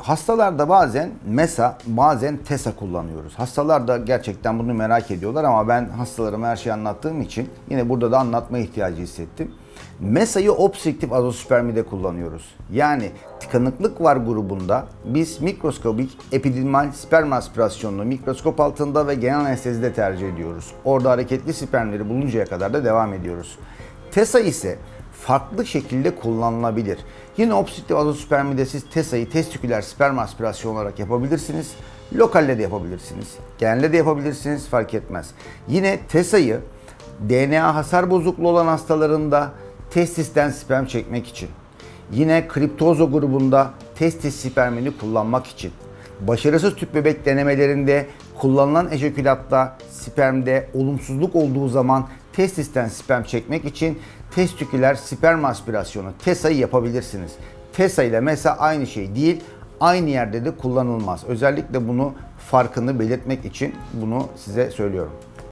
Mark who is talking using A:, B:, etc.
A: Hastalarda bazen MESA, bazen TESA kullanıyoruz. Hastalar da gerçekten bunu merak ediyorlar ama ben hastalarıma her şeyi anlattığım için yine burada da anlatma ihtiyacı hissettim. MESA'yı obstrüktif azospermide kullanıyoruz. Yani tıkanıklık var grubunda biz mikroskobik epididimal sperm aspirasyonunu mikroskop altında ve genel anestezide tercih ediyoruz. Orada hareketli spermleri buluncaya kadar da devam ediyoruz. TESA ise farklı şekilde kullanılabilir. Yine obstrüktif azospermide siz TESA'yı testiküler sperm aspirasyon olarak yapabilirsiniz. Lokalde de yapabilirsiniz. Genelde de yapabilirsiniz, fark etmez. Yine TESA'yı DNA hasar bozukluğu olan hastalarında testisten sperm çekmek için. Yine kriptozo grubunda testis spermini kullanmak için. Başarısız tüp bebek denemelerinde kullanılan ejekülatta spermde olumsuzluk olduğu zaman testisten sperm çekmek için testiküler sperm aspirasyonu TESA'yı yapabilirsiniz. TESA ile MESA aynı şey değil, aynı yerde de kullanılmaz. Özellikle bunu farkını belirtmek için bunu size söylüyorum.